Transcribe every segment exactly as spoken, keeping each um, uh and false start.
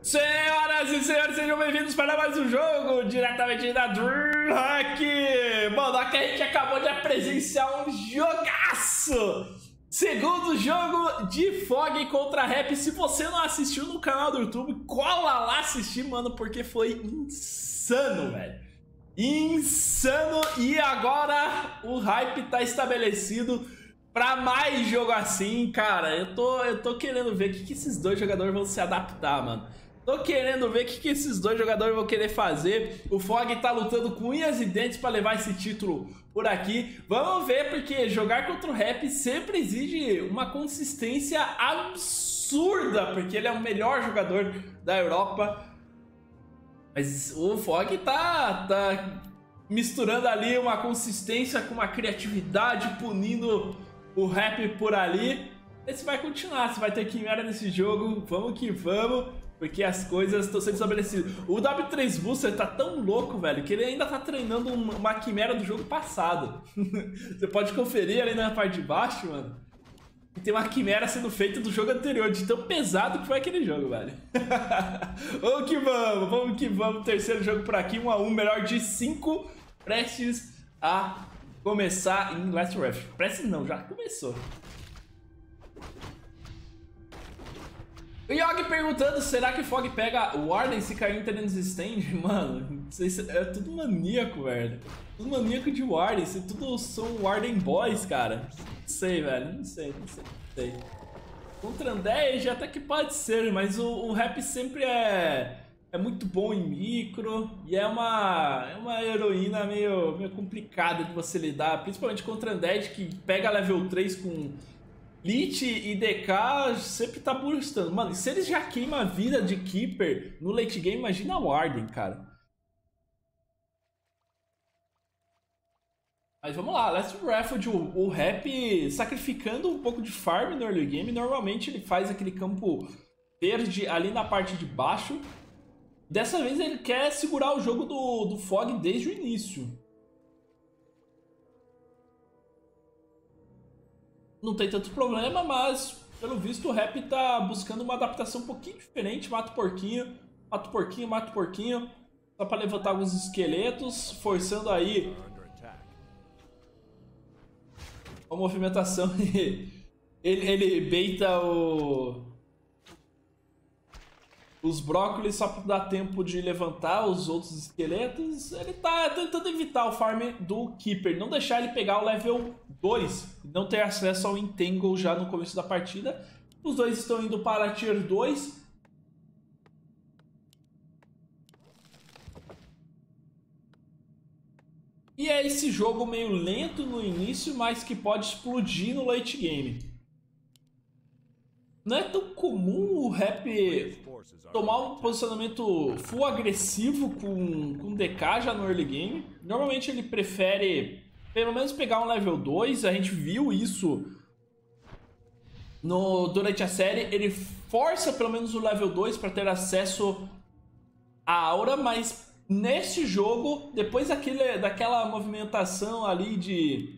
Senhoras e senhores, sejam bem-vindos para mais um jogo diretamente da DreamHack. Mano, aqui a gente acabou de presenciar um jogaço. Segundo jogo de Fog contra Rap. Se você não assistiu no canal do YouTube, cola lá assistir, mano, porque foi insano, velho. Insano. E agora o hype tá estabelecido pra mais jogo assim, cara. Eu tô, eu tô querendo ver o que, que esses dois jogadores vão se adaptar, mano. Tô querendo ver o que, que esses dois jogadores vão querer fazer. O Fog tá lutando com unhas e dentes pra levar esse título por aqui. Vamos ver, porque jogar contra o Rap sempre exige uma consistência absurda, porque ele é o melhor jogador da Europa. Mas o Fog tá, tá misturando ali uma consistência com uma criatividade, punindo o Rap por ali. Esse vai continuar, se vai ter quimera nesse jogo, vamos que vamos, porque as coisas estão sendo estabelecidas. O W três Booster tá tão louco, velho, que ele ainda tá treinando uma quimera do jogo passado. Você pode conferir ali na parte de baixo, mano. Tem uma quimera sendo feita do jogo anterior, de tão pesado que foi aquele jogo, velho. Vamos que vamos, vamos que vamos. Terceiro jogo por aqui, um a um, melhor de cinco, prestes a começar em Last Ref. Prestes não, já começou. O Yogi perguntando, será que o Fog pega o Warden se cair em Terrenos Stand? Mano, é tudo maníaco, velho. Tudo maníaco de Warden, isso tudo são Warden Boys, cara. Não sei, velho, não sei, não sei, não sei. Contra Undead até que pode ser, mas o, o Rap sempre é, é muito bom em micro e é uma, é uma heroína meio, meio complicada de você lidar, principalmente contra Undead, que pega level três com Lich e D K, sempre tá burstando. Mano, se eles já queimam a vida de Keeper no late game, imagina a Warden, cara. Mas vamos lá, Last Refuge, o, o Rap sacrificando um pouco de farm no early game. Normalmente ele faz aquele campo verde ali na parte de baixo. Dessa vez ele quer segurar o jogo do, do Fog desde o início. Não tem tanto problema, mas pelo visto o Rap tá buscando uma adaptação um pouquinho diferente. Mata o porquinho, mata o porquinho, mata o porquinho. Só pra levantar alguns esqueletos, forçando aí a movimentação. ele, ele beita o... os brócolis só pra dar tempo de levantar os outros esqueletos. Ele tá tentando evitar o farm do Keeper, não deixar ele pegar o level dois, não ter acesso ao Entangle já no começo da partida. Os dois estão indo para Tier dois. E é esse jogo meio lento no início, mas que pode explodir no late game. Não é tão comum o Rap tomar um posicionamento full agressivo com, com D K já no early game. Normalmente ele prefere pelo menos pegar um level dois. A gente viu isso no, durante a série. Ele força pelo menos o level dois para ter acesso à aura, mas neste jogo, depois daquele, daquela movimentação ali de...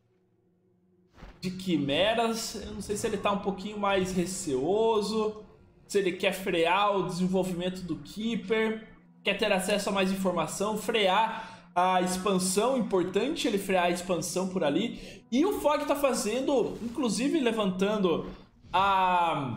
de quimeras, eu não sei se ele tá um pouquinho mais receoso, se ele quer frear o desenvolvimento do Keeper, quer ter acesso a mais informação, frear a expansão, importante ele frear a expansão por ali. E o Fog tá fazendo, inclusive levantando a...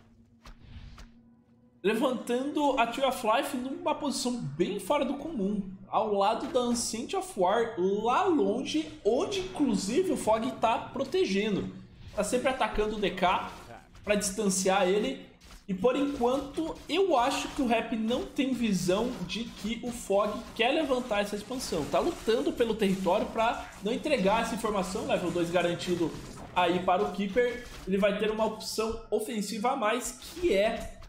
levantando a Tree of Life numa posição bem fora do comum, ao lado da Ancient of War, lá longe, onde inclusive o Fog tá protegendo. Tá sempre atacando o D K para distanciar ele. E por enquanto eu acho que o Rap não tem visão de que o Fog quer levantar essa expansão. Tá lutando pelo território para não entregar essa informação, level dois garantido aí para o Keeper. Ele vai ter uma opção ofensiva a mais, que é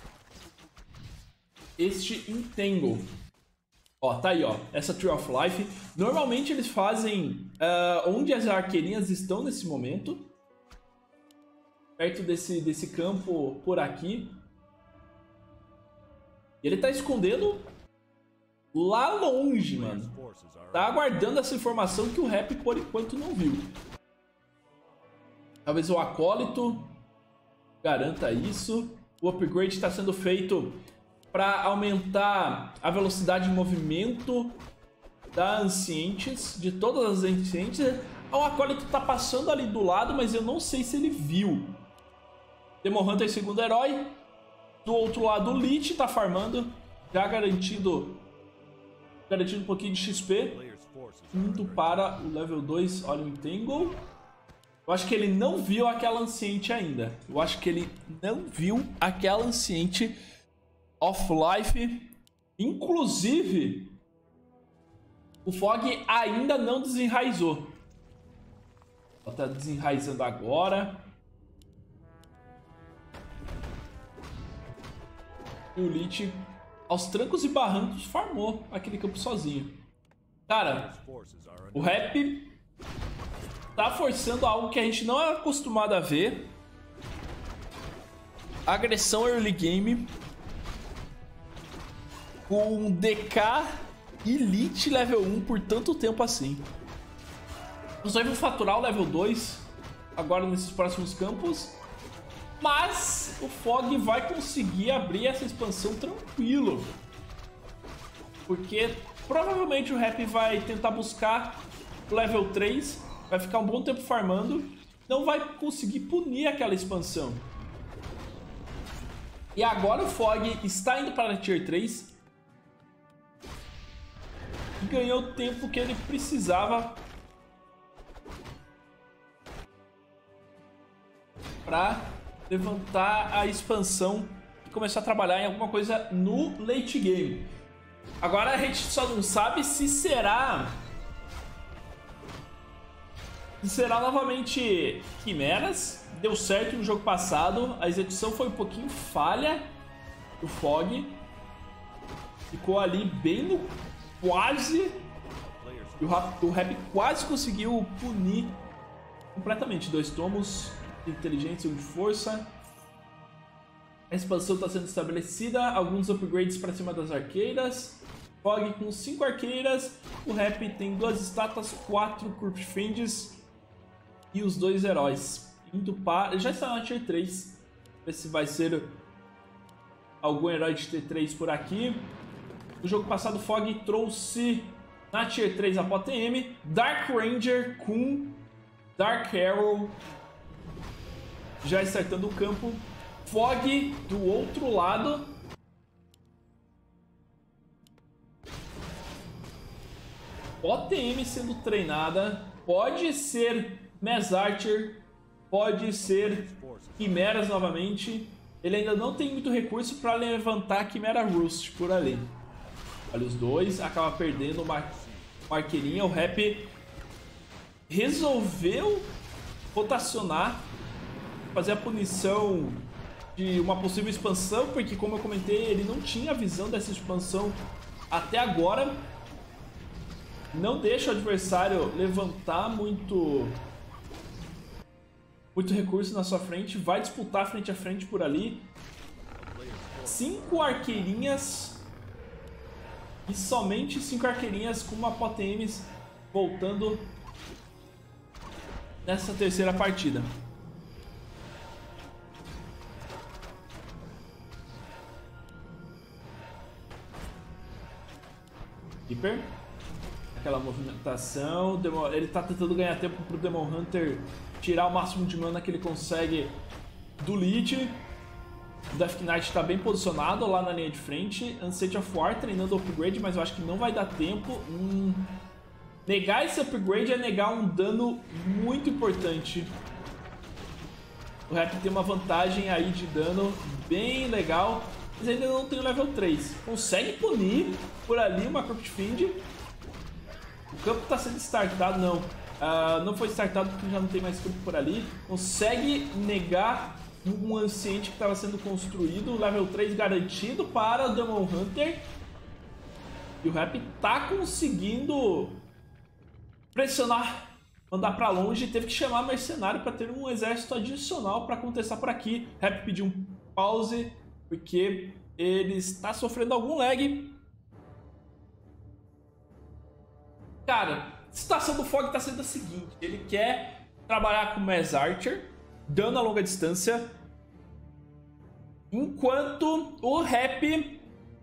este Entangle. Ó, tá aí, ó, essa Tree of Life. Normalmente eles fazem uh, onde as arqueirinhas estão nesse momento, perto desse, desse campo por aqui. Ele tá escondendo lá longe, mano. Tá aguardando essa informação que o Rap por enquanto não viu. Talvez o Acólito garanta isso. O upgrade está sendo feito para aumentar a velocidade de movimento da Ancientes, de todas as Ancientes. O Acólito tá passando ali do lado, mas eu não sei se ele viu. Demon Hunter, segundo herói. Do outro lado, o Lich tá farmando, já garantido, garantido um pouquinho de X P. Indo para o level dois, olha o Entangle. Eu acho que ele não viu aquela Anciente ainda. Eu acho que ele não viu aquela Anciente of Life. Inclusive, o Fog ainda não desenraizou. Tá desenraizando agora. E o Lich, aos trancos e barrancos, farmou aquele campo sozinho. Cara, o Rap tá forçando algo que a gente não é acostumado a ver. Agressão early game. Com D K Elite level um por tanto tempo assim. Nós vamos faturar o level dois agora nesses próximos campos. Mas o Fog vai conseguir abrir essa expansão tranquilo. Porque provavelmente o Rap vai tentar buscar o level três. Vai ficar um bom tempo farmando. Não vai conseguir punir aquela expansão. E agora o Fog está indo para a Tier três. E ganhou o tempo que ele precisava para levantar a expansão e começar a trabalhar em alguma coisa no late game. Agora a gente só não sabe se será se será novamente Quimeras. Deu certo no jogo passado, a execução foi um pouquinho falha do Fog, ficou ali bem no quase, e o Rap, o Rap quase conseguiu punir completamente. Dois tomos de inteligência e um de força. A expansão está sendo estabelecida. Alguns upgrades para cima das arqueiras. Fog com cinco arqueiras. O Rap tem duas estátuas, quatro Corpse Fiends e os dois heróis. Indo para... Ele já está na Tier três. Ver se vai ser algum herói de Tier três por aqui. No jogo passado, o Fog trouxe na Tier três a P O T M, Dark Ranger com Dark Arrow. Já startando o campo. Fog do outro lado. O T M sendo treinada. Pode ser Mass Archer. Pode ser Quimeras novamente. Ele ainda não tem muito recurso para levantar a Quimera Roost por ali. Olha os dois. Acaba perdendo uma arqueirinha. O Rap resolveu rotacionar, fazer a punição de uma possível expansão, porque, como eu comentei, ele não tinha a visão dessa expansão até agora. Não deixa o adversário levantar muito muito recurso na sua frente. Vai disputar frente a frente por ali. Cinco arqueirinhas e somente cinco arqueirinhas com uma P O T M voltando nessa terceira partida. Keeper, aquela movimentação, ele tá tentando ganhar tempo pro Demon Hunter tirar o máximo de mana que ele consegue do Lich. O Death Knight tá bem posicionado lá na linha de frente. Ancient of War treinando o upgrade, mas eu acho que não vai dar tempo. Hum, negar esse upgrade é negar um dano muito importante. O Rap tem uma vantagem aí de dano bem legal, mas ainda não tem o level três. Consegue punir por ali uma Corpse Fiend. O campo está sendo startado, não. Uh, não foi startado porque já não tem mais campo por ali. Consegue negar um Ancient que estava sendo construído. Level três garantido para o Demon Hunter. E o Rap tá conseguindo pressionar, mandar para longe. Teve que chamar mercenário para ter um exército adicional para contestar por aqui. Rap pediu um pause porque ele está sofrendo algum lag. Cara, a situação do Fog está sendo a seguinte: ele quer trabalhar com Mass Archer, dano a longa distância, enquanto o Rap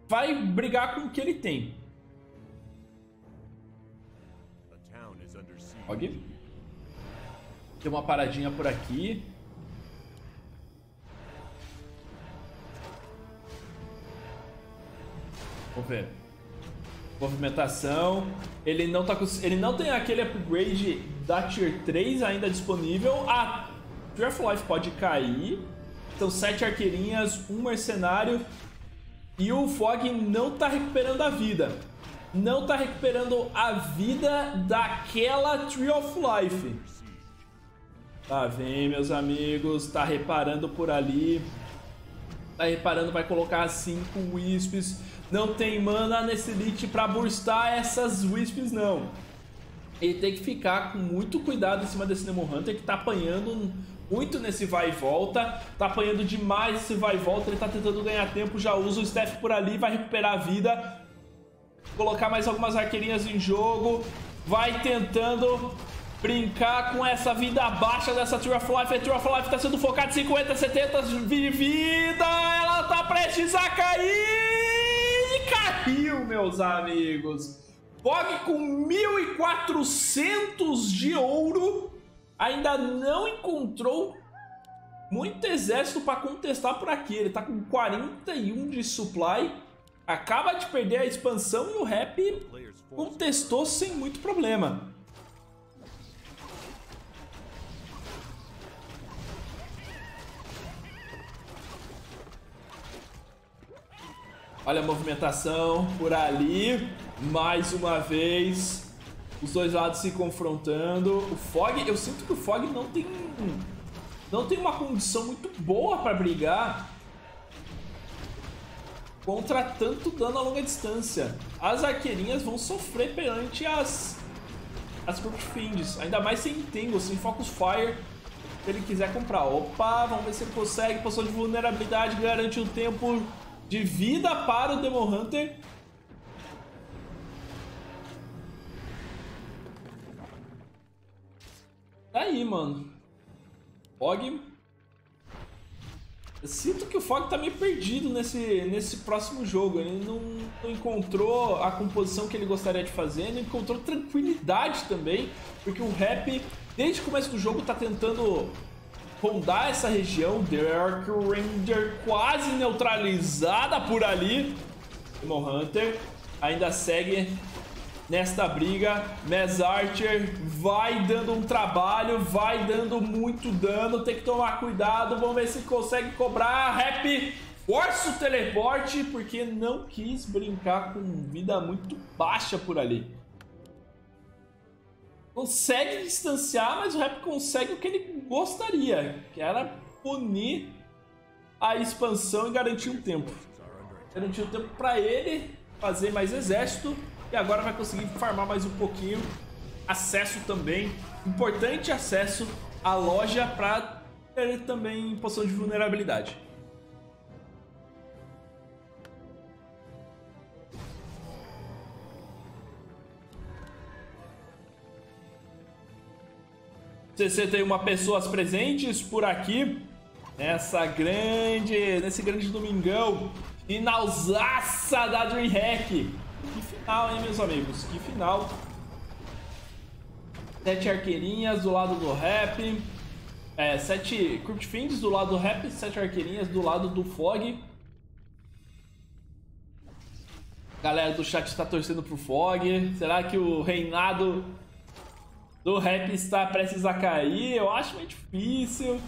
vai brigar com o que ele tem. Ok. Tem uma paradinha por aqui. Vamos ver. Movimentação. Ele não, tá, ele não tem aquele upgrade da Tier três ainda disponível. A Tree of Life pode cair. São sete arqueirinhas, um mercenário. E o Fog não tá recuperando a vida. Não tá recuperando a vida daquela Tree of Life. Tá vendo, meus amigos? Tá reparando por ali. Tá reparando, vai colocar cinco Wisps. Não tem mana nesse Elite pra burstar essas Wisps, não. Ele tem que ficar com muito cuidado em cima desse Demon Hunter, que tá apanhando muito nesse vai e volta. Tá apanhando demais esse vai e volta. Ele tá tentando ganhar tempo, já usa o Staff por ali, vai recuperar a vida. Colocar mais algumas arqueirinhas em jogo. Vai tentando brincar com essa vida baixa dessa Tree of Life. A Tree of Life tá sendo focada em cinquenta, setenta de vida. Ela tá prestes a cair. E caiu, meus amigos. Fog com mil e quatrocentos de ouro. Ainda não encontrou muito exército para contestar por aqui. Ele tá com quarenta e um de supply. Acaba de perder a expansão e o Rap contestou sem muito problema. Olha a movimentação por ali. Mais uma vez. Os dois lados se confrontando. O Fog, eu sinto que o Fog não tem, não tem uma condição muito boa para brigar contra tanto dano a longa distância. As arqueirinhas vão sofrer perante as as Crypt Fiends, ainda mais sem Entangle, sem Focus Fire, se ele quiser comprar. Opa, vamos ver se ele consegue. Posição de vulnerabilidade garante um tempo de vida para o Demon Hunter. Tá aí, mano. Fog. Eu sinto que o Fog tá meio perdido nesse, nesse próximo jogo. Ele não, não encontrou a composição que ele gostaria de fazer, não encontrou tranquilidade também, porque o Rap, desde o começo do jogo, tá tentando rondar essa região. Dark Ranger quase neutralizada por ali. Demon Hunter ainda segue nesta briga. Mass Archer vai dando um trabalho, vai dando muito dano, tem que tomar cuidado. Vamos ver se consegue cobrar. Rap força o teleporte, porque não quis brincar com vida muito baixa por ali. Consegue distanciar, mas o Rap consegue o que ele gostaria, que era punir a expansão e garantir um tempo. Garantir um tempo para ele fazer mais exército. E agora vai conseguir farmar mais um pouquinho. Acesso também. Importante acesso à loja para ter também poção de vulnerabilidade. sessenta e uma pessoas presentes por aqui. Nessa grande, nesse grande domingão. Finalzaça da DreamHack. Que final, hein, meus amigos? Que final. Sete arqueirinhas do lado do Rap. É, sete Crypt Fiends do lado do Rap. Sete arqueirinhas do lado do Fog. Galera do chat está torcendo pro Fog. Será que o reinado do Rap está prestes a cair? Eu acho meio difícil.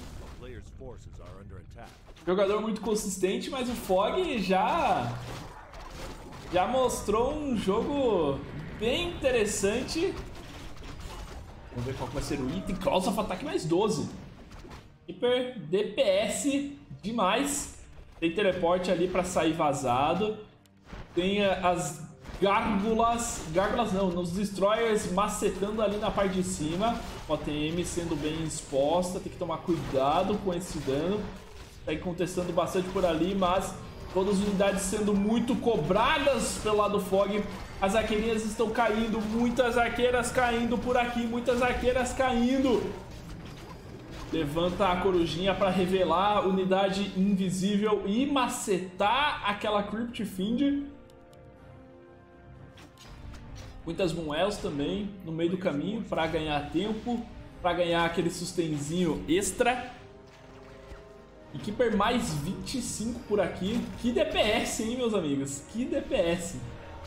Jogador muito consistente, mas o Fog já... Já mostrou um jogo bem interessante. Vamos ver qual vai ser o item. Claws of Attack mais doze. Hyper D P S demais. Tem teleporte ali para sair vazado. Tem as gárgulas. Gárgulas não, nos destroyers macetando ali na parte de cima. O T M sendo bem exposta. Tem que tomar cuidado com esse dano. Tá contestando bastante por ali, mas todas as unidades sendo muito cobradas pelo lado do Fog. As arqueirinhas estão caindo. Muitas arqueiras caindo por aqui. Muitas arqueiras caindo. Levanta a corujinha para revelar unidade invisível e macetar aquela Crypt Fiend. Muitas moedas também no meio do caminho para ganhar tempo, para ganhar aquele sustenzinho extra. E Keeper mais vinte e cinco por aqui. Que D P S, hein, meus amigos? Que D P S.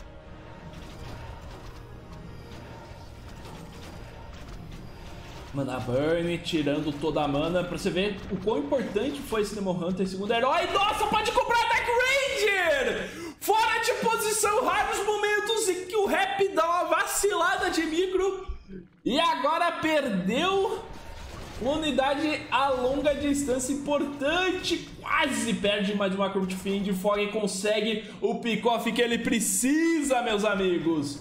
Mana Burn, tirando toda a mana, pra você ver o quão importante foi esse Demon Hunter, segundo herói. Nossa, pode comprar Dark Ranger! Fora de posição, raros momentos em que o Rap dá uma vacilada de micro. E agora perdeu uma unidade a longa distância importante. Quase perde mais de uma Crypt Fiend. Fog consegue o pick-off que ele precisa, meus amigos.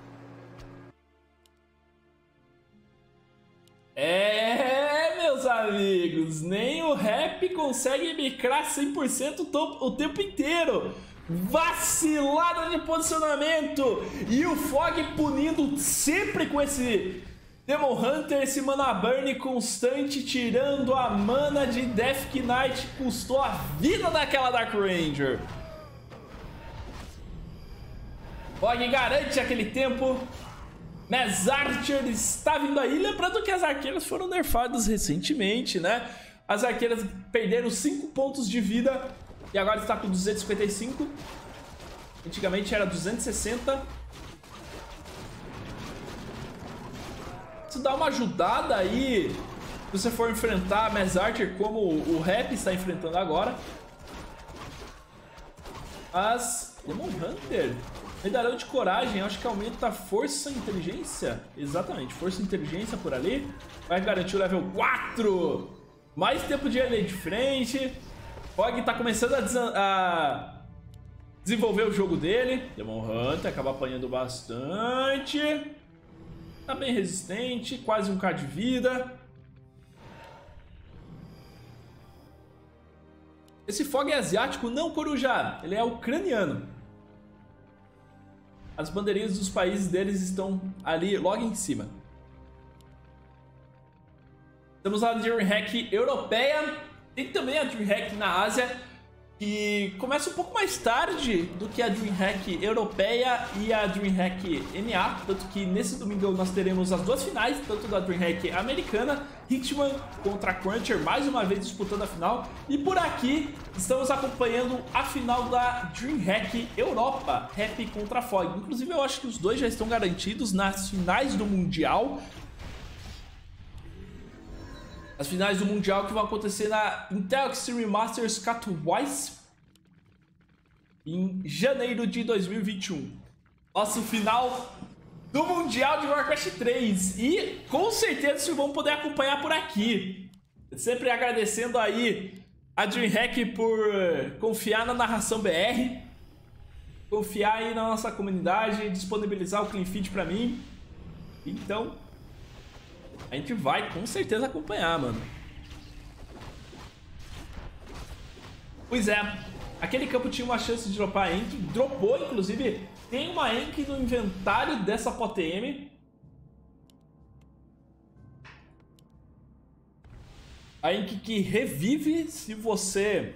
É, meus amigos, nem o Rap consegue micrar cem por cento o tempo inteiro. Vacilada de posicionamento. E o Fog punindo sempre com esse Demon Hunter, esse Mana Burn constante, tirando a mana de Death Knight. Custou a vida daquela Dark Ranger. Fog garante aquele tempo. Mass Archer está vindo aí. Lembrando que as arqueiras foram nerfadas recentemente, né? As arqueiras perderam cinco pontos de vida e agora está com duzentos e cinquenta e cinco. Antigamente era duzentos e sessenta. Isso dá uma ajudada aí se você for enfrentar a Mass Archer como o Rap está enfrentando agora. Mas Demon Hunter, medalhão de coragem, acho que aumenta a força e inteligência. Exatamente, força e inteligência por ali. Vai garantir o level quatro. Mais tempo de ele de frente. Fog tá começando a, a desenvolver o jogo dele. Demon Hunter acaba apanhando bastante. Tá bem resistente, quase um K de vida. Esse Fog é asiático? Não, Coruja. Ele é ucraniano. As bandeirinhas dos países deles estão ali logo em cima. Temos a DreamHack europeia. Tem também a DreamHack na Ásia, que começa um pouco mais tarde do que a DreamHack europeia e a DreamHack N A. Tanto que nesse domingo nós teremos as duas finais, tanto da DreamHack americana, Hitman contra Cruncher, mais uma vez disputando a final. E por aqui estamos acompanhando a final da DreamHack Europa, Rap contra Fog. Inclusive eu acho que os dois já estão garantidos nas finais do Mundial. As finais do Mundial que vão acontecer na Intel Extreme Masters Katowice em janeiro de dois mil e vinte e um. Nosso final do Mundial de Warcraft três. E com certeza vocês vão poder acompanhar por aqui. Sempre agradecendo aí a DreamHack por confiar na narração B R. Confiar aí na nossa comunidade, disponibilizar o clean feed pra mim. Então a gente vai com certeza acompanhar, mano. Pois é, aquele campo tinha uma chance de dropar a Enki. Dropou, inclusive, tem uma Enki no inventário dessa P O T M. A Enki que revive se você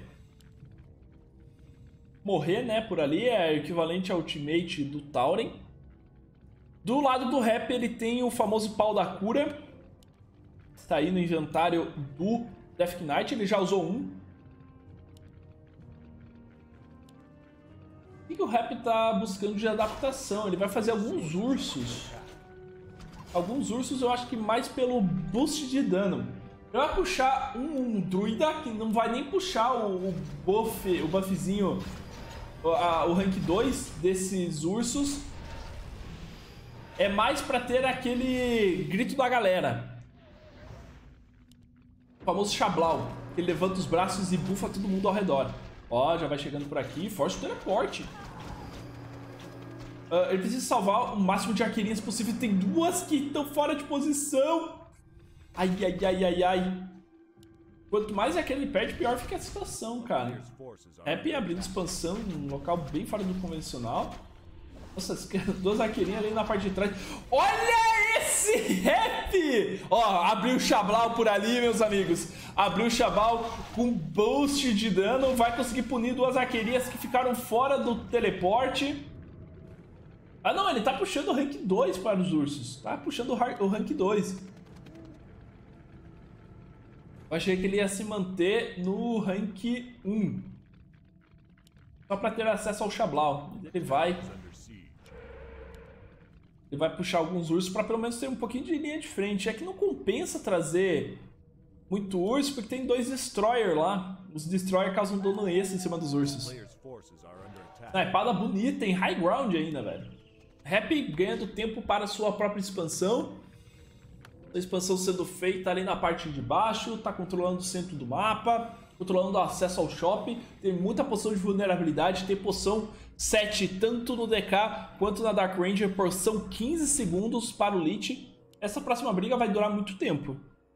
morrer, né, por ali. É equivalente ao ultimate do Tauren. Do lado do Rap ele tem o famoso pau da cura. Está aí no inventário do Death Knight, ele já usou um. O que o Rap está buscando de adaptação? Ele vai fazer alguns ursos. Alguns ursos eu acho que mais pelo boost de dano. Ele vai puxar um, um druida que não vai nem puxar o, o buff, o buffzinho, o, a, o rank dois desses ursos. É mais para ter aquele grito da galera. O famoso Xablau, que ele levanta os braços e bufa todo mundo ao redor. Ó, já vai chegando por aqui, força o teleporte. Uh, ele precisa salvar o máximo de arqueirinhas possível. Tem duas que estão fora de posição. Ai, ai, ai, ai, ai. Quanto mais arqueira ele perde, pior fica a situação, cara. Rap abrindo expansão num local bem fora do convencional. Nossa, duas arqueirinhas ali na parte de trás. Olha esse esse Rap! Ó, abriu o Xablau por ali, meus amigos. Abriu o Xablau com boost de dano. Vai conseguir punir duas arquerias que ficaram fora do teleporte. Ah, não, ele tá puxando o rank dois para os ursos. Tá puxando o rank dois. Eu achei que ele ia se manter no rank um. Só para ter acesso ao Xablau. Ele vai... Ele vai puxar alguns ursos para pelo menos ter um pouquinho de linha de frente. É que não compensa trazer muito urso, porque tem dois Destroyer lá. Os Destroyer causam dano extra em cima dos ursos. Snipada bonita, em high ground ainda, velho. Rap ganhando tempo para sua própria expansão. A expansão sendo feita ali na parte de baixo. Tá controlando o centro do mapa. Controlando o acesso ao shopping. Tem muita poção de vulnerabilidade. Tem poção sete tanto no D K quanto na Dark Ranger. Porção quinze segundos para o Lich. Essa próxima briga vai durar muito tempo.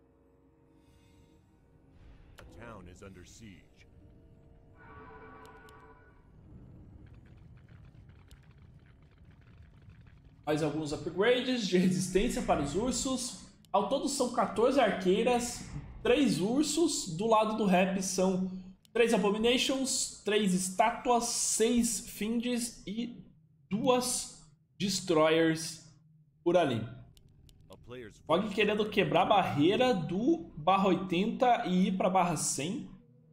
Mais alguns upgrades de resistência para os ursos. Ao todo são quatorze arqueiras, três ursos. Do lado do Rap são três Abominations, três estátuas, seis Fiends e duas Destroyers por ali. Fog querendo quebrar a barreira do barra oitenta e ir para barra cem.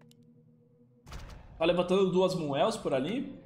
Tá levantando duas Moels por ali.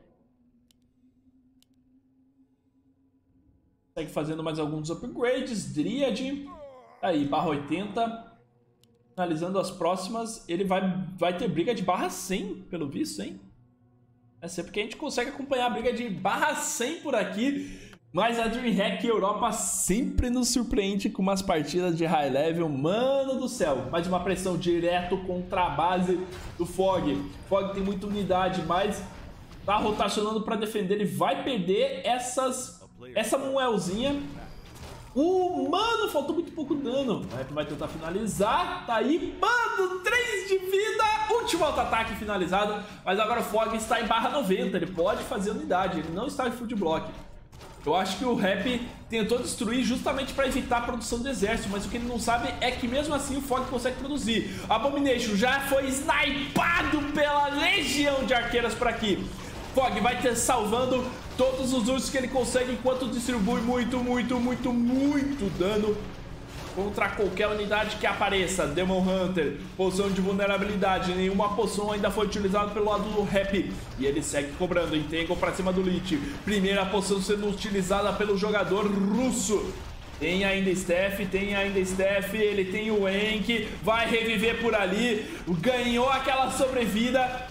Segue fazendo mais alguns upgrades. Dryad. Aí, barra oitenta. Finalizando as próximas. Ele vai, vai ter briga de barra cem, pelo visto, hein? É sempre que a gente consegue acompanhar a briga de barra cem por aqui. Mas a DreamHack Europa sempre nos surpreende com umas partidas de high level. Mano do céu. Mais uma pressão direto contra a base do Fog. Fog tem muita unidade, mas tá rotacionando para defender. Ele vai perder essas... Essa Moelzinha. O mano, faltou muito pouco dano. O Rap vai tentar finalizar. Tá aí, mano, três de vida. Último auto-ataque finalizado. Mas agora o Fog está em barra noventa. Ele pode fazer unidade. Ele não está em full block. Eu acho que o Rap tentou destruir justamente para evitar a produção do exército. Mas o que ele não sabe é que mesmo assim o Fog consegue produzir. Abomination já foi snipado pela legião de arqueiras por aqui. Fog vai ter salvando todos os ursos que ele consegue enquanto distribui muito, muito, muito, muito dano contra qualquer unidade que apareça. Demon Hunter, poção de vulnerabilidade, nenhuma poção ainda foi utilizada pelo lado do Rap. E ele segue cobrando, Entangle pra cima do Lich. Primeira poção sendo utilizada pelo jogador russo. Tem ainda Steph, tem ainda Steph, ele tem o Enk, vai reviver por ali, ganhou aquela sobrevida.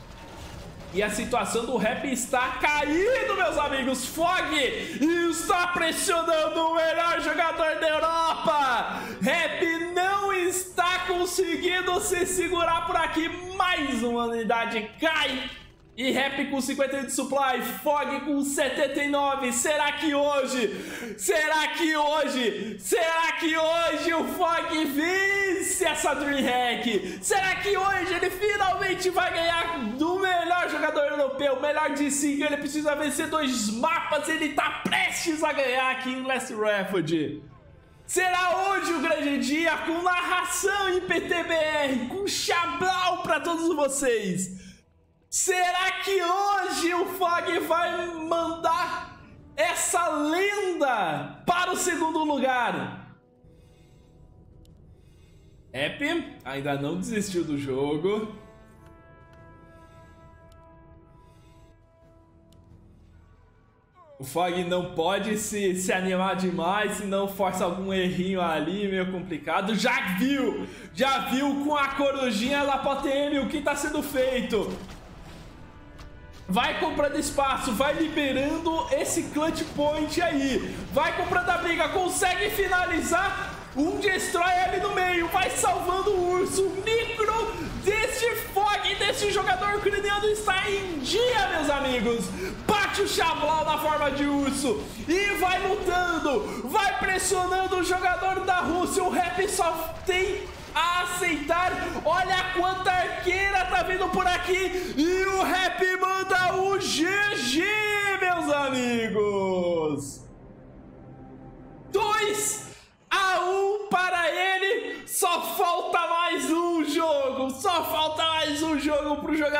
E a situação do Rap está caindo, meus amigos. Fog está pressionando o melhor jogador da Europa. Rap não está conseguindo se segurar por aqui. Mais uma unidade cai. E Rap com cinquenta e um de supply, Fog com setenta e nove. Será que hoje, será que hoje, será que hoje o Fog vence essa DreamHack? Será que hoje ele finalmente vai ganhar do melhor jogador europeu, melhor de cinco? Ele precisa vencer dois mapas, ele tá prestes a ganhar aqui em Last Refuge. Será hoje o grande dia com narração em P T B R, com Xablau pra todos vocês. Será que hoje o Fog vai mandar essa lenda para o segundo lugar? Rap ainda não desistiu do jogo. O Fog não pode se, se animar demais, senão força algum errinho ali, meio complicado. Já viu, já viu com a corujinha da P O T M o que está sendo feito. Vai comprando espaço, vai liberando esse clutch point aí. Vai comprando a briga, consegue finalizar. Um Destroyer ali no meio, vai salvando o urso. O micro desse Fog, desse jogador ucraniano está em dia, meus amigos. Bate o Xablau na forma de urso e vai lutando, vai pressionando o jogador da Rússia. O Rap só tem a aceitar. Olha quanta arqueira tá vindo por aqui. E o Rap manda o G G, meus amigos. dois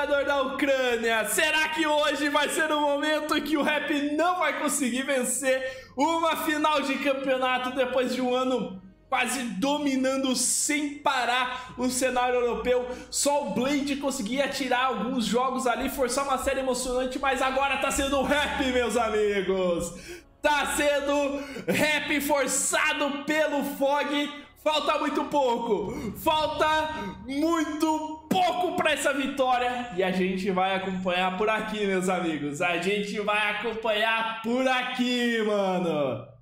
imperador da Ucrânia. Será que hoje vai ser o momento que o Rap não vai conseguir vencer uma final de campeonato depois de um ano quase dominando sem parar o cenário europeu? Só o Blade conseguia tirar alguns jogos ali, forçar uma série emocionante, mas agora tá sendo o Rap, meus amigos. Tá sendo Rap forçado pelo F O G. Falta muito pouco, falta muito pouco para essa vitória. E a gente vai acompanhar por aqui, meus amigos. A gente vai acompanhar por aqui, mano.